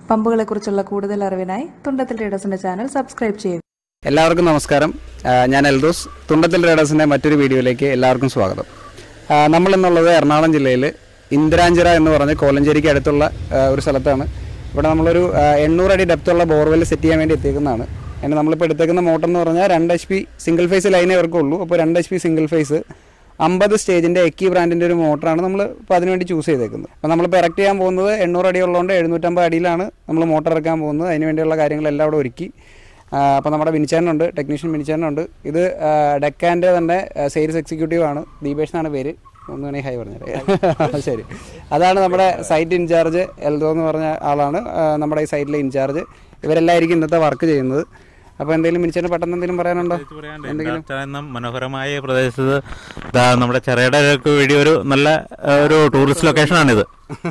പമ്പുകളെക്കുറിച്ചുള്ള കൂടുതൽ അറിവിനായി Thundathil ട്രേഡേഴ്സിന്റെ channel subscribe ചെയ്യുക. എല്ലാവർക്കും നമസ്കാരം. ഞാൻ എൽദോസ്. തുണ്ടത്തിൽ ട്രേഡേഴ്സിൻ്റെ മറ്റൊരു വീഡിയോയിലേക്ക് എല്ലാവർക്കും സ്വാഗതം. നമ്മളിന്നുള്ളത് എറണാകുളം ജില്ലയിൽ ഇന്ദിരാഞ്ചിറ എന്ന് പറഞ്ഞ് കോലഞ്ചേരിക്ക് അടുത്തുള്ള ഒരു സ്ഥലത്താണ്. ഇവിടെ നമ്മളൊരു 800 അടി ഡെപ്തുള്ള ബോർവെൽ സെറ്റ് ചെയ്യാൻ വേണ്ടി എത്തിക്കുന്നതാണ്. അതിന് നമ്മളിപ്പോൾ എടുത്തേക്കുന്ന മോട്ടർ എന്ന് പറഞ്ഞാൽ 2 HP സിംഗിൾ ഫേസ് ലൈനേ ഇവർക്കുള്ളൂ. അപ്പോൾ 2 HP സിംഗിൾ ഫേസ് 50 സ്റ്റേജിൻ്റെ EKKI ബ്രാൻഡിൻ്റെ ഒരു മോട്ടറാണ് നമ്മൾ ഇപ്പോൾ അതിനുവേണ്ടി ചൂസ് ചെയ്തേക്കുന്നത്. അപ്പോൾ നമ്മളിപ്പോൾ ഇറക്റ്റ് ചെയ്യാൻ പോകുന്നത് 800 അടി ഉള്ളതുകൊണ്ട് 750 അടിയിലാണ് നമ്മൾ മോട്ടർ ഇറക്കാൻ പോകുന്നത്. അതിന് വേണ്ടിയുള്ള കാര്യങ്ങളെല്ലാം അവിടെ ഒരുക്കി. അപ്പോൾ നമ്മുടെ വിനിച്ചാനുണ്ട്, ടെക്നീഷ്യൻ വിനിച്ചാനുണ്ട്. ഇത് ഡെക്കാൻ്റെ തന്നെ സെയിൽസ് എക്സിക്യൂട്ടീവ് ആണ്, ദീപേഷ് എന്നാണ് പേര്. ഒന്ന് വേണമെങ്കിൽ ഹൈ പറഞ്ഞത്. ശരി, അതാണ് നമ്മുടെ സൈറ്റ് ഇൻചാർജ്. എൽദോ എന്ന് പറഞ്ഞ ആളാണ് നമ്മുടെ ഈ സൈറ്റിലെ ഇൻചാർജ്. ഇവരെല്ലായിരിക്കും ഇന്നത്തെ വർക്ക് ചെയ്യുന്നത്. അപ്പോൾ എന്തെങ്കിലും മിനിച്ചേന് പെട്ടെന്ന് എന്തെങ്കിലും പറയാനുണ്ടോ? എന്തെങ്കിലും മനോഹരമായ പ്രദേശത്ത് നമ്മുടെ ചെറിയുടെ വേണ്ടി ഒരു നല്ല ഒരു ടൂറിസ്റ്റ് ലൊക്കേഷനാണിത്.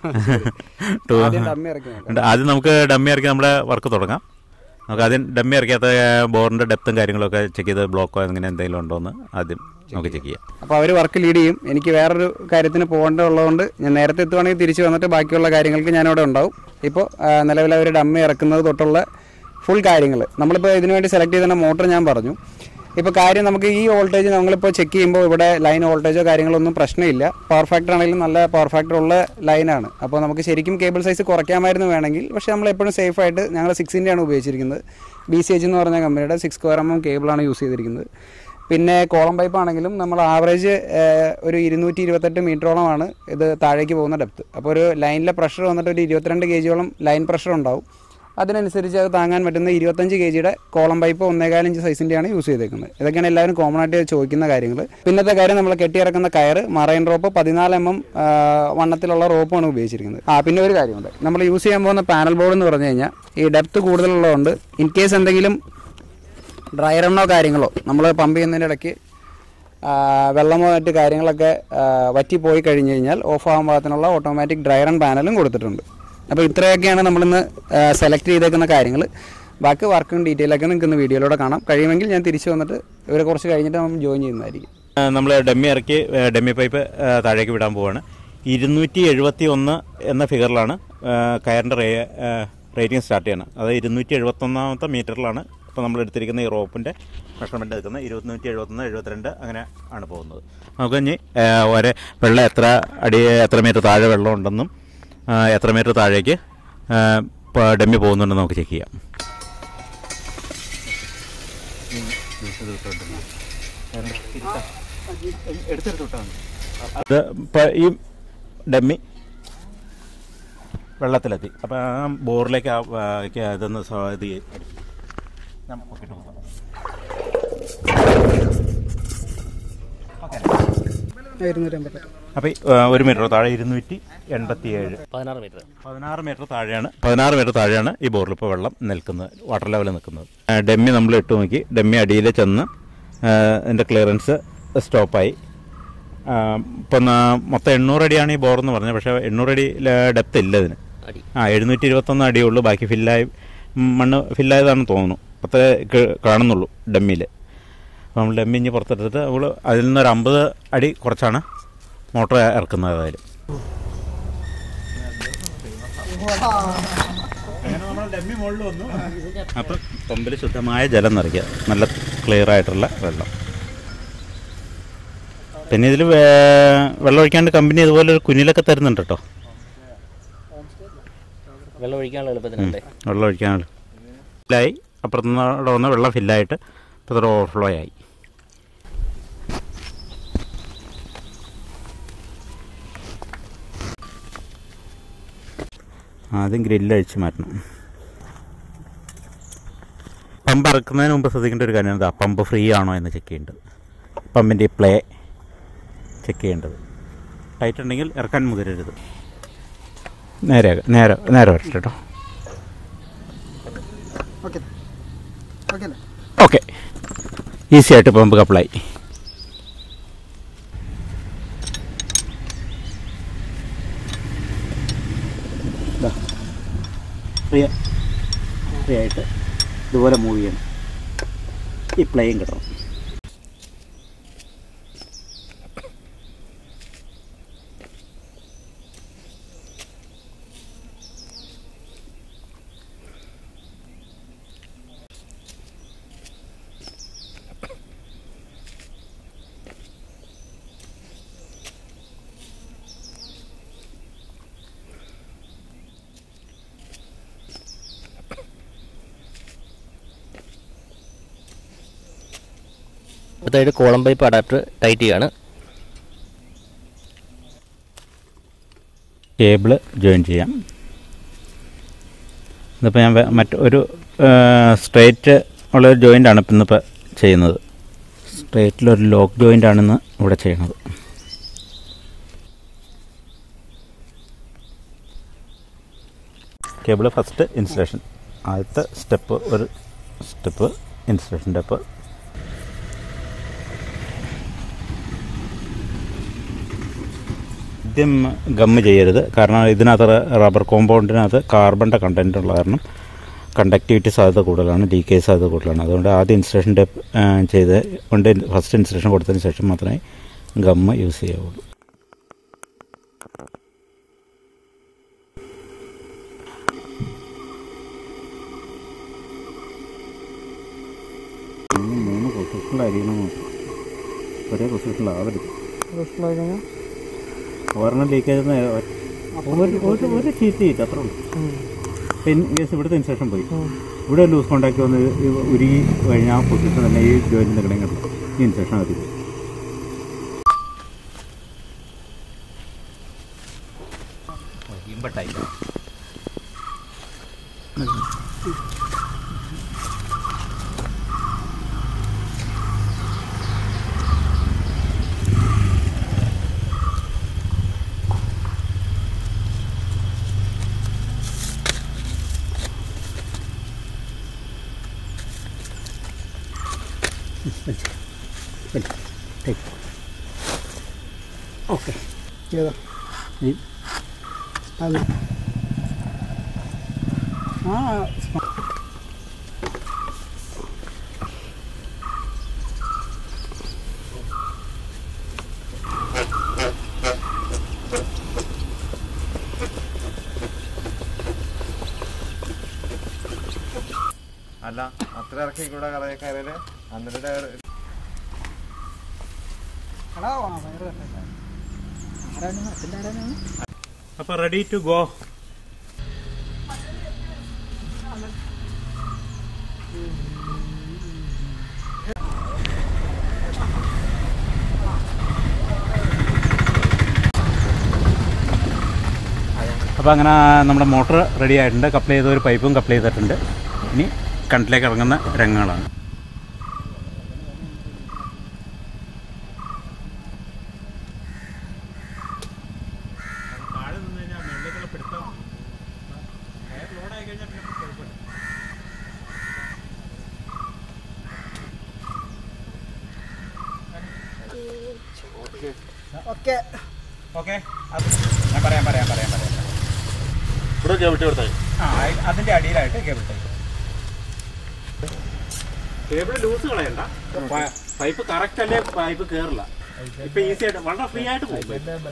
ആദ്യം നമുക്ക് ഡമ്മി ഇറക്കി നമ്മുടെ വർക്ക് തുടങ്ങാം. നമുക്ക് ആദ്യം ഡമ്മി ഇറക്കാത്ത ബോറിൻ്റെ ഡെപ്തും കാര്യങ്ങളൊക്കെ ചെക്ക് ചെയ്ത് ബ്ലോക്കോ അങ്ങനെ എന്തെങ്കിലും ഉണ്ടോ എന്ന് ആദ്യം നമുക്ക് ചെക്ക് ചെയ്യാം. അപ്പോൾ അവർ വർക്ക് ലീഡ് ചെയ്യും. എനിക്ക് വേറൊരു കാര്യത്തിന് പോകേണ്ടതുള്ളതുകൊണ്ട് ഞാൻ നേരത്തെ എത്തുവാണെങ്കിൽ തിരിച്ച് വന്നിട്ട് ബാക്കിയുള്ള കാര്യങ്ങൾക്ക് ഞാനവിടെ ഉണ്ടാവും. ഇപ്പോൾ നിലവിൽ അവർ ഡമ്മി ഇറക്കുന്നത് തൊട്ടുള്ള ഫുൾ കാര്യങ്ങൾ നമ്മളിപ്പോൾ ഇതിനു വേണ്ടി സെലക്ട് ചെയ്ത മോട്ടർ ഞാൻ പറഞ്ഞു. ഇപ്പോൾ കാര്യം നമുക്ക് ഈ വോൾട്ടേജ് നമ്മളിപ്പോൾ ചെക്ക് ചെയ്യുമ്പോൾ ഇവിടെ ലൈൻ വോൾട്ടേജോ കാര്യങ്ങളൊന്നും പ്രശ്നമില്ല. പവർ ഫാക്ടർ ആണെങ്കിലും നല്ല പവർ ഫാക്ടർ ഉള്ള ലൈനാണ്. അപ്പോൾ നമുക്ക് ശരിക്കും കേബിൾ സൈസ് കുറയ്ക്കാമായിരുന്നു വേണമെങ്കിൽ. പക്ഷേ നമ്മൾ എപ്പോഴും സേഫായിട്ട് ഞങ്ങൾ 6 ആണ് ഉപയോഗിച്ചിരിക്കുന്നത്. BCH എന്ന് പറഞ്ഞ കമ്പനിയുടെ 6² കേബിളാണ് യൂസ് ചെയ്തിരിക്കുന്നത്. പിന്നെ കോളം പൈപ്പ് ആണെങ്കിലും നമ്മൾ ആവറേജ് ഒരു 228 മീറ്ററോളമാണ് ഇത് താഴേക്ക് പോകുന്ന ഡെപ്ത്. അപ്പോൾ ഒരു ലൈനിലെ പ്രഷർ വന്നിട്ട് ഒരു 22 kg ലൈൻ പ്രഷർ ഉണ്ടാവും. അതിനനുസരിച്ച് അത് താങ്ങാൻ പറ്റുന്ന 25 kg കോളം പൈപ്പ് 1.25 ഇഞ്ച് സൈസിൻ്റെയാണ് യൂസ് ചെയ്തേക്കുന്നത്. ഇതൊക്കെയാണ് എല്ലാവരും കോമൺ ആയിട്ട് ചോദിക്കുന്ന കാര്യങ്ങൾ. പിന്നത്തെ കാര്യം നമ്മൾ കെട്ടിയിറക്കുന്ന കയറ് മറൈൻ റോപ്പ് 14 mm വണ്ണത്തിലുള്ള റോപ്പാണ് ഉപയോഗിച്ചിരിക്കുന്നത്. പിന്നെ ഒരു കാര്യമുണ്ട്, നമ്മൾ യൂസ് ചെയ്യാൻ പോകുന്ന പാനൽ ബോർഡ് എന്ന് പറഞ്ഞു കഴിഞ്ഞാൽ ഈ ഡെപ്ത് കൂടുതലുള്ളതുകൊണ്ട് ഇൻ കേസ് എന്തെങ്കിലും ഡ്രൈ റണ്ണോ കാര്യങ്ങളോ നമ്മൾ പമ്പ് ചെയ്യുന്നതിൻ്റെ ഇടയ്ക്ക് വെള്ളമോ മറ്റ് കാര്യങ്ങളൊക്കെ വറ്റിപ്പോയി കഴിഞ്ഞ് കഴിഞ്ഞാൽ ഓഫ് ആകാൻ പാകത്തിനുള്ള ഓട്ടോമാറ്റിക് ഡ്രൈ റൺ പാനലും കൊടുത്തിട്ടുണ്ട്. അപ്പോൾ ഇത്രയൊക്കെയാണ് നമ്മളിന്ന് സെലക്ട് ചെയ്തേക്കുന്ന കാര്യങ്ങൾ. ബാക്കി വർക്കും ഡീറ്റെയിലൊക്കെ നിങ്ങൾക്ക് ഇന്ന് വീഡിയോയിലൂടെ കാണാം. കഴിയുമെങ്കിൽ ഞാൻ തിരിച്ച് വന്നിട്ട് ഇവരെ കുറച്ച് കഴിഞ്ഞിട്ട് നമ്മൾ ജോയിൻ ചെയ്യുന്നതായിരിക്കും. നമ്മൾ ഡമ്മി ഇറക്കി ഡമ്മി പൈപ്പ് താഴേക്ക് വിടാൻ പോവുകയാണ്. 271 എന്ന ഫിഗറിലാണ് കയറിൻ്റെ റേറ്റിംഗ് സ്റ്റാർട്ട് ചെയ്യുന്നത്. അത് 271ാമത്തെ മീറ്ററിലാണ് ഇപ്പോൾ നമ്മൾ എടുത്തിരിക്കുന്ന ഈ റോപ്പിൻ്റെ മെഷർമെൻറ്റ് എടുക്കുന്നത്. 271, 72 അങ്ങനെ ആണ് പോകുന്നത്. നമുക്ക് ഇനി വെള്ളം എത്ര മീറ്റർ താഴെ വെള്ളം ഉണ്ടെന്നും എത്ര മീറ്റർ താഴേക്ക് ഡമ്മി പോകുന്നുണ്ടെന്ന് നമുക്ക് ചെക്ക് ചെയ്യാം. അത് ഇപ്പോൾ ഈ ഡമ്മി വെള്ളത്തിലെത്തി. അപ്പോൾ ആ ബോറിലേക്ക് ഇതൊന്ന് അപ്പോൾ 1 മീറ്റർ താഴെ 287 16 മീറ്റർ താഴെയാണ് ഈ ബോറിൽ ഇപ്പോൾ വെള്ളം നിൽക്കുന്നത്, വാട്ടർ ലെവൽ നിൽക്കുന്നത്. ഡമ്മി നമ്മൾ ഇട്ട് നോക്കി. ഡമ്മി അടിയിൽ ചെന്ന് അതിൻ്റെ ക്ലിയറൻസ് സ്റ്റോപ്പായി. ഇപ്പം മൊത്തം 800 അടിയാണ് ഈ ബോറെന്ന് പറഞ്ഞത്. പക്ഷേ 800 അടി ഡെപ്ത് ഇല്ല ഇതിന്. 721 അടിയേ ഉള്ളൂ. ബാക്കി മണ്ണ് ഫില്ലായതാണെന്ന് തോന്നുന്നു. അത്രേ കാണുന്നുള്ളൂ ഡമ്മിയിൽ. അപ്പോൾ നമ്മൾ ഡമ്മി ഇഞ്ഞ് പുറത്തെടുത്തിട്ട് നമ്മൾ അതിൽ നിന്നൊരു 50 അടി കുറച്ചാണ് മോട്ടർ ഇറക്കുന്നത്. ഏതായാലും അപ്പം പമ്പിൽ ശുദ്ധമായ ജലം നിറയ്ക്കുക, നല്ല ക്ലിയർ ആയിട്ടുള്ള വെള്ളം. പിന്നെ ഇതിൽ വെള്ളം ഒഴിക്കാണ്ട് കമ്പനി ഇതുപോലെ ഒരു കുഞ്ഞിലൊക്കെ തരുന്നുണ്ട് കേട്ടോ. വെള്ളം ഒഴിക്കാനുള്ള ഫില്ലായി. അപ്പുറത്തുനിന്ന് വന്ന് വെള്ളം ഫില്ലായിട്ട് ഇപ്പോൾ ഓവർഫ്ലോ ആയി. ആദ്യം ഗ്രില്ല് അഴിച്ച് മാറ്റണം. പമ്പ് ഇറക്കുന്നതിന് മുമ്പ് ശ്രദ്ധിക്കേണ്ട ഒരു കാര്യം എന്താ, പമ്പ് ഫ്രീ ആണോ എന്ന് ചെക്ക് ചെയ്യേണ്ടത്. പമ്പിൻ്റെ പ്ലേ ചെക്ക് ചെയ്യേണ്ടത്. ടൈറ്റ് ഉണ്ടെങ്കിൽ ഇറക്കാൻ മുതിരരുത്. നേരെ വരട്ടെ കേട്ടോ. ഓക്കെ, ഈസി ആയിട്ട് പമ്പ് കപ്ലായി. ഫ്രീ ആയിട്ട് ഇതുപോലെ മൂവ് ചെയ്യണം. ഈ പ്ലേയും കിട്ടണം. അടുത്തായിട്ട് കോളം പൈപ്പ് അഡാപ്റ്റർ ടൈറ്റ് ചെയ്യാണ്. കേബിള് ജോയിൻ ചെയ്യാം. ഇതിപ്പോൾ ഞാൻ മറ്റൊരു സ്ട്രേറ്റ് ഉള്ളൊരു ജോയിൻ്റാണ് ഇപ്പം ഇന്നിപ്പോൾ ചെയ്യുന്നത്. സ്ട്രേറ്റിലൊരു ലോക്ക് ജോയിൻ്റാണിന്ന് ഇവിടെ ചെയ്യണത്. കേബിള് ഫസ്റ്റ് ഇൻസുലേഷൻ, ആദ്യത്തെ സ്റ്റെപ്പ് ഒരു സ്റ്റെപ്പ് ഇൻസുലേഷൻ സ്റ്റെപ്പ്. ആദ്യം ഗമ്മ് ചെയ്യരുത്, കാരണം ഇതിനകത്ത് റബ്ബർ കോമ്പൗണ്ടിനകത്ത് കാർബണിൻ്റെ കണ്ടൻറ്റ് ഉള്ള കാരണം കണ്ടക്ടിവിറ്റി സാധ്യത കൂടുതലാണ്, ലീക്കേജ് സാധ്യത കൂടുതലാണ്. അതുകൊണ്ട് ആദ്യം ഇൻസുലേഷൻ ടെപ്പ് ചെയ്ത് കൊണ്ട് ഫസ്റ്റ് ഇൻസുലേഷൻ കൊടുത്തതിന് ശേഷം മാത്രമേ ഗമ്മ് യൂസ് ചെയ്യാവുള്ളൂ. മൂന്ന് പൊസിഷനിലായിരിക്കണം നോക്കാം, ഒരേ പൊസിഷനിലാവരുത്. ഒരെണ്ണം ലീക്കേജ് ഒരു ചീറ്റ് അത്ര ഉള്ളൂ. കേസ് ഇവിടുത്തെ ഇൻസുലേഷൻ പോയി, ഇവിടെ ലൂസ് കോണ്ടാക്ട് വന്ന് ഉരുകി കഴിഞ്ഞാൽ ആ പൊസിഷൻ തന്നെ ഈ ജോയിൻറ്റിൻ്റെ കിടയും കിട്ടും, ഈ ഇൻസുലേഷൻ അത് പോയി. ഓക്കെ ഏതാ അല്ല അത്ര ഇറക്കി കൂടെ കടയക്കാരെ അന്നേരം അപ്പോൾ റെഡി ടു ഗോ. അപ്പോൾ അങ്ങനെ നമ്മുടെ മോട്ടർ റെഡി ആയിട്ടുണ്ട്. കപ്ലൈ ചെയ്ത ഒരു പൈപ്പും കപ്ലൈ ചെയ്തിട്ടുണ്ട്. ഇനി കിണറ്റിലേക്ക് ഇറങ്ങുന്ന രംഗങ്ങളാണ്. ഓക്കെ ഓക്കെ, ഞാൻ പറയാം ഇവിടെ കേബിൾ കൊടുത്താൽ അതിൻ്റെ അടിയിലായിട്ട് കേബിൾ ടൈപ്പ്. കേബിൾ ലൂസ് കളയണ്ട, പൈപ്പ് കറക്റ്റ് അല്ലേ പൈപ്പ് കയറില്ല. ഇപ്പൊ ഈസി ആയിട്ട് വളരെ ഫ്രീ ആയിട്ട് പോകും.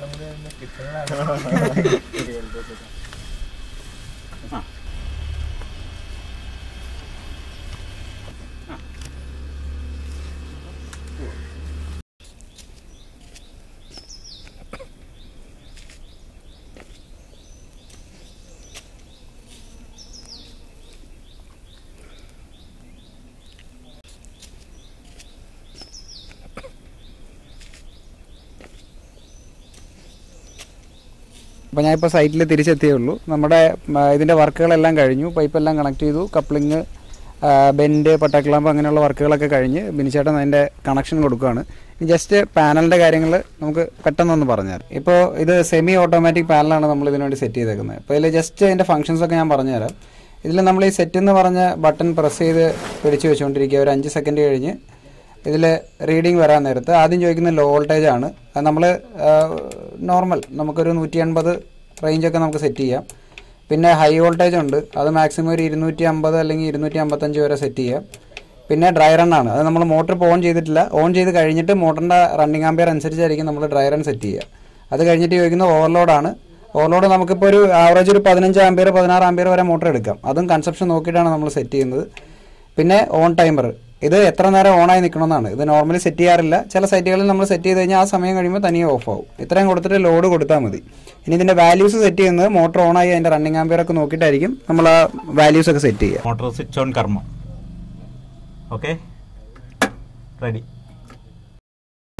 അപ്പോൾ ഞാനിപ്പോൾ സൈറ്റിൽ തിരിച്ചെത്തിയേ ഉള്ളൂ. നമ്മുടെ ഇതിൻ്റെ വർക്കുകളെല്ലാം കഴിഞ്ഞു. പൈപ്പെല്ലാം കണക്ട് ചെയ്തു, കപ്ലിങ്, ബെൻഡ്, പട്ടക്ലാമ്പ് അങ്ങനെയുള്ള വർക്കുകളൊക്കെ കഴിഞ്ഞ് ബിനിച്ചേട്ടൻ അതിൻ്റെ കണക്ഷൻ കൊടുക്കുകയാണ്. ഇനി ജസ്റ്റ് പാനലിൻ്റെ കാര്യങ്ങൾ നമുക്ക് പെട്ടെന്നൊന്ന് പറഞ്ഞുതരാം. ഇപ്പോൾ ഇത് സെമി ഓട്ടോമാറ്റിക് പാനലാണ് നമ്മൾ ഇതിനു വേണ്ടി സെറ്റ് ചെയ്തേക്കുന്നത്. അപ്പോൾ ഇതിൽ ജസ്റ്റ് അതിൻ്റെ ഫംഗ്ഷൻസൊക്കെ ഞാൻ പറഞ്ഞുതരാം. ഇതിൽ നമ്മൾ ഈ സെറ്റ് എന്ന് പറഞ്ഞ ബട്ടൺ പ്രസ് ചെയ്ത് പിടിച്ച് വെച്ചുകൊണ്ടിരിക്കുക. ഒരു 5 സെക്കൻഡ് കഴിഞ്ഞ് ഇതിൽ റീഡിങ് വരാൻ നേരത്ത് ആദ്യം ചോദിക്കുന്ന ലോ വോൾട്ടേജ് ആണ്. അത് നമ്മൾ നോർമൽ നമുക്കൊരു 180 റേഞ്ചൊക്കെ നമുക്ക് സെറ്റ് ചെയ്യാം. പിന്നെ ഹൈ വോൾട്ടേജ് ഉണ്ട്, അത് മാക്സിമം ഒരു 250 അല്ലെങ്കിൽ 255 വരെ സെറ്റ് ചെയ്യാം. പിന്നെ ഡ്രൈ റൺ ആണ്, അത് നമ്മൾ മോട്ടർ ഇപ്പോൾ ഓൺ ചെയ്തിട്ടില്ല. ഓൺ ചെയ്ത് കഴിഞ്ഞിട്ട് മോട്ടറിൻ്റെ റണ്ണിങ് ആംപിയർ അനുസരിച്ചായിരിക്കും നമ്മൾ ഡ്രൈ റൺ സെറ്റ് ചെയ്യുക. അത് കഴിഞ്ഞിട്ട് ചോദിക്കുന്ന ഓവർലോഡാണ്. ഓവർലോഡ് നമുക്കിപ്പോൾ ഒരു ആവറേജ് ഒരു 15 ആംപിയർ 16 ആംപിയർ വരെ മോട്ടർ എടുക്കാം. അതും കൺസപ്ഷൻ നോക്കിയിട്ടാണ് നമ്മൾ സെറ്റ് ചെയ്യുന്നത്. പിന്നെ ഓൺ ടൈമർ, ഇത് എത്ര നേരം ഓണായി നിൽക്കണമെന്നാണ്. ഇത് നോർമലി സെറ്റ് ചെയ്യാറില്ല. ചില സൈറ്റുകളിൽ നമ്മൾ സെറ്റ് ചെയ്ത് കഴിഞ്ഞാൽ ആ സമയം കഴിയുമ്പോൾ തനിയെ ഓഫ് ആവും. ഇത്രയും കൊടുത്തിട്ട് ലോഡ് കൊടുത്താൽ മതി. ഇനി ഇതിൻ്റെ വാല്യൂസ് സെറ്റ് ചെയ്യുന്നത് മോട്ടർ ഓണായി അതിൻ്റെ റണ്ണിങ് ആംപിയർ ഒക്കെ നോക്കിയിട്ടായിരിക്കും നമ്മൾ ആ വാല്യൂസ് ഒക്കെ സെറ്റ് ചെയ്യുക. മോട്ടോർ സ്വിച്ച് ഓൺ കർമ്മം. Okay, ready.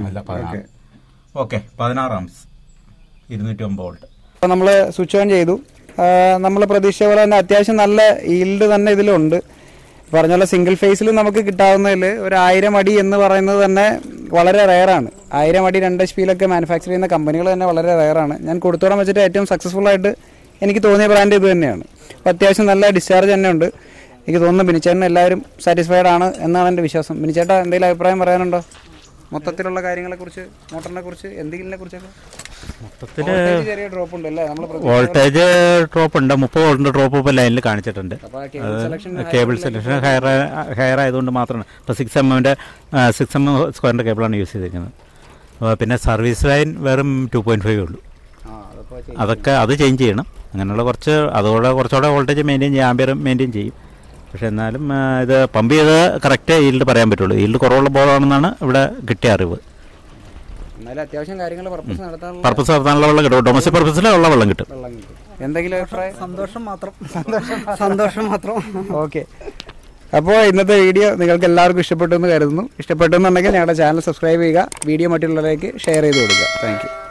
അല്ല 16. Okay 16 amps 209 volt. അപ്പോൾ നമ്മൾ സ്വിച്ച് ഓൺ ചെയ്തു. നമ്മൾ പ്രതീക്ഷിച്ച പോലെ തന്നെ അത്യാവശ്യം നല്ല ഈൽഡ് തന്നെ ഇതിലുണ്ട്. പറഞ്ഞ പോലെ സിംഗിൾ ഫേസിൽ നമുക്ക് കിട്ടാവുന്നതിൽ ഒരു 1000 അടി എന്ന് പറയുന്നത് തന്നെ വളരെ റെയറാണ്. 1000 അടി 2 HP മാനുഫാക്ചർ ചെയ്യുന്ന കമ്പനികൾ തന്നെ വളരെ റെയറാണ്. ഞാൻ കൊടുത്തോളം വെച്ചിട്ട് ഏറ്റവും സക്സസ്ഫുൾ ആയിട്ട് എനിക്ക് തോന്നിയ ബ്രാൻഡ് ഇത് തന്നെയാണ്. അപ്പോൾ അത്യാവശ്യം നല്ല ഡിസ്ചാർജ് തന്നെ ഉണ്ട്. എനിക്ക് തോന്നുന്നു ബിനിച്ചേട്ടൻ എല്ലാവരും സാറ്റിസ്ഫൈഡ് ആണ് എന്നാണ് എൻ്റെ വിശ്വാസം. ബിനിച്ചേട്ടാ എന്തെങ്കിലും അഭിപ്രായം പറയാനുണ്ടോ മൊത്തത്തിലുള്ള കാര്യങ്ങളെക്കുറിച്ച്, മോട്ടറിനെ കുറിച്ച്, എന്തെങ്കിലിനെ കുറിച്ചൊക്കെ? മൊത്തത്തിൽ ചെറിയ ഡ്രോപ്പ് ഉണ്ട് അല്ലേ? നമ്മൾ വോൾട്ടേജ് ഡ്രോപ്പ് ഉണ്ട്, 30 വോൾട്ടിൻ്റെ ഡ്രോപ്പ് ഇപ്പോൾ ലൈനിൽ കാണിച്ചിട്ടുണ്ട്. കേബിൾ സെലക്ഷൻ ഹയർ ആയതുകൊണ്ട് മാത്രമാണ്. ഇപ്പോൾ 6mm സ്ക്വയറിൻ്റെ കേബിളാണ് യൂസ് ചെയ്തിരിക്കുന്നത്. പിന്നെ സർവീസ് ലൈൻ വെറും 2.5 ഉള്ളൂ. അതൊക്കെ അത് ചേഞ്ച് ചെയ്യണം. അങ്ങനെയുള്ള കുറച്ചുകൂടെ വോൾട്ടേജ് മെയിൻറ്റെയിൻ ചെയ്യും, ആംബിയർ മെയിൻറ്റെയിൻ ചെയ്യും. പക്ഷേ എന്നാലും ഇത് പമ്പ് ചെയ്ത് കറക്റ്റ് ഈൽഡ് പറയാൻ പറ്റുള്ളൂ. ഈൽഡ് കുറവുള്ള ബോളാണെന്നാണ് ഇവിടെ കിട്ടിയ അറിവ്. അത്യാവശ്യം കാര്യങ്ങൾ പർപ്പസ് നടത്താനുള്ള വെള്ളം കിട്ടും. ഡൊമസ്റ്റിക് പർപ്പസിലുള്ള വെള്ളം കിട്ടും. എന്തെങ്കിലും അഭിപ്രായം? സന്തോഷം മാത്രം. ഓക്കെ, അപ്പോൾ ഇന്നത്തെ വീഡിയോ നിങ്ങൾക്ക് എല്ലാവർക്കും ഇഷ്ടപ്പെട്ടു എന്ന് കരുതുന്നു. ഇഷ്ടപ്പെട്ടെന്നുണ്ടെങ്കിൽ ഞങ്ങളുടെ ചാനൽ സബ്സ്ക്രൈബ് ചെയ്യുക, വീഡിയോ മറ്റുള്ളവരിലേക്ക് ഷെയർ ചെയ്ത് കൊടുക്കുക. Thank U.